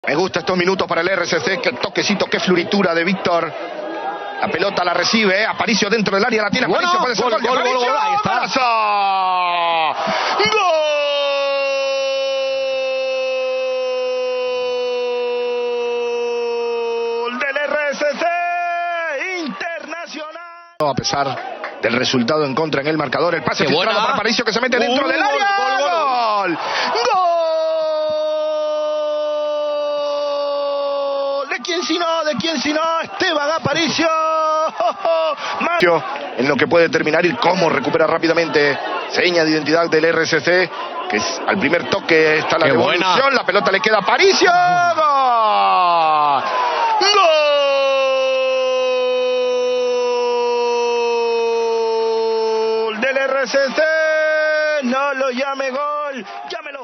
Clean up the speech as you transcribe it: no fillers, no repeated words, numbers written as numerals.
Me gusta estos minutos para el RCC, qué toquecito, qué floritura de Víctor. La pelota la recibe, Aparicio dentro del área, la tiene Aparicio, puede ser gol de Aparicio. Ahí está. ¡Gol del RCC Internacional! A pesar del resultado en contra en el marcador, el pase filtrado para Aparicio que se mete dentro del área. ¡Gol! ¿De quién si no? Esteban Aparicio. En lo que puede terminar y cómo recupera rápidamente. Seña de identidad del RCC, que es al primer toque está la devolución. Buena. La pelota le queda a Aparicio. ¡Gol! ¡Gol del RCC! No lo llame gol, llámelo.